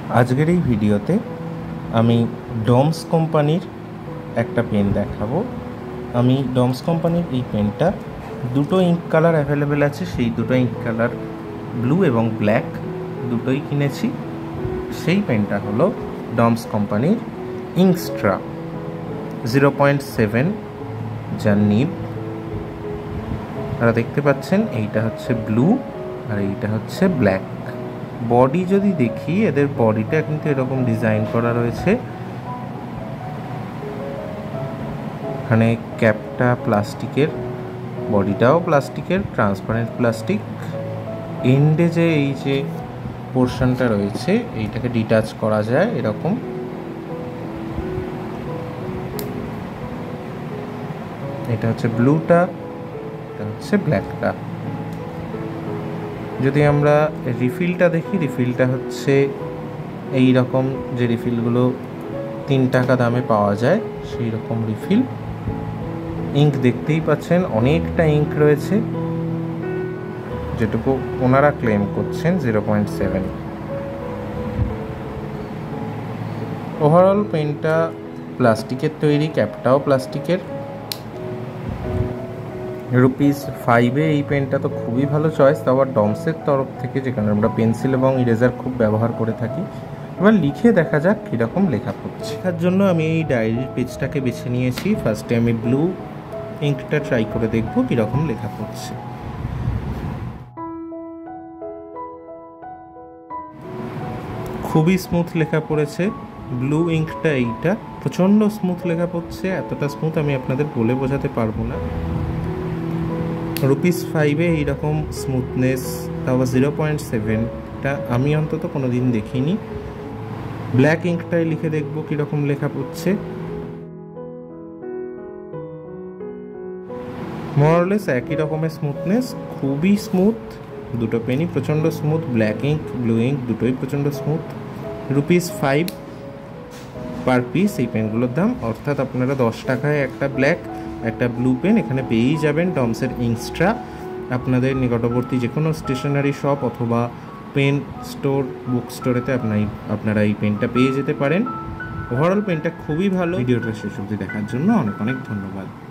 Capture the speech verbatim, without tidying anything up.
আজকের এই ভিডিওতে আমি ডমস কোম্পানির একটা পেন দেখাবো। আমি ডমস কোম্পানির এই পেনটা দুটো ইঙ্ক কালার অ্যাভেলেবেল আছে, সেই দুটো ইঙ্ক কালার ব্লু এবং ব্ল্যাক দুটোই কিনেছি। সেই পেনটা হলো ডমস কোম্পানির ইঙ্কস্ট্রা জিরো পয়েন্ট সেভেন, যার নিব আপনারা দেখতে পাচ্ছেন। এইটা হচ্ছে ব্লু আর এইটা হচ্ছে ব্ল্যাক। বডি যদি দেখি, এদের বডিটা কিন্তু এরকম ডিজাইন করা রয়েছে। এখানে ক্যাপটা প্লাস্টিকের, বডিটাও প্লাস্টিকের, ট্রান্সপারেন্ট প্লাস্টিক। এন্ডে যে এই যে পোর্শনটা রয়েছে, এইটাকে ডিটাচ করা যায় এরকম। এটা হচ্ছে ব্লুটা, এটা হচ্ছে ব্ল্যাকটা। যদি আমরা রিফিলটা দেখি, রিফিলটা হচ্ছে এই রকম, যে রিফিলগুলো তিন টাকা দামে পাওয়া যায় সেই রকম রিফিল। ইঙ্ক দেখতেই পাচ্ছেন, অনেকটা ইঙ্ক রয়েছে, যেটুকু ওনারা ক্লেম করছেন জিরো পয়েন্ট সেভেন। ওভারঅল পেনটা প্লাস্টিকের তৈরি, ক্যাপটাও প্লাস্টিকের। রুপিস ফাইভে এই পেনটা তো খুবই ভালো চয়েস, তাও আবার ডমসের তরফ থেকে, যেখানে আমরা পেন্সিল এবং ইরেজার খুব ব্যবহার করে থাকি। এবার লিখে দেখা যাক কীরকম লেখা পড়ছে। তার জন্য আমি এই ডায়েরির পেজটাকে বেছে নিয়েছি। ফার্স্টে আমি ব্লু ইঙ্কটা ট্রাই করে দেখব কীরকম লেখা পড়ছে। খুবই স্মুথ লেখা পড়েছে। ব্লু ইঙ্কটা এইটা প্রচণ্ড স্মুথ লেখা পড়ছে, এতটা স্মুথ আমি আপনাদের বলে বোঝাতে পারবো না। রুপিস ফাইভে এইরকম স্মুথনেস, তাও জিরো পয়েন্ট সেভেনটা আমি অন্তত কোনো দিন দেখিনি। ব্ল্যাক ইঙ্কটাই লিখে দেখবো কীরকম লেখা পড়ছে। মোরলেস একই রকমের স্মুথনেস, খুবই স্মুথ। দুটো পেনই প্রচণ্ড smooth, black ink blue ink দুটোই প্রচণ্ড smooth. Rupees five per piece এই পেনগুলোর দাম, অর্থাৎ আপনারা দশ টাকায় একটা ব্ল্যাক একটা ব্লু পেন এখানে পেয়েই যাবেন ডমসের ইঙ্কস্ট্রা। আপনাদের নিকটবর্তী যে কোনো স্টেশনারি শপ অথবা পেন স্টোর, বুক স্টোরেতে আপনার আপনারা এই পেনটা পেয়ে যেতে পারেন। ওভারঅল পেনটা খুবই ভালো। ভিডিওটা শেষ অবধি দেখার জন্য অনেক অনেক ধন্যবাদ।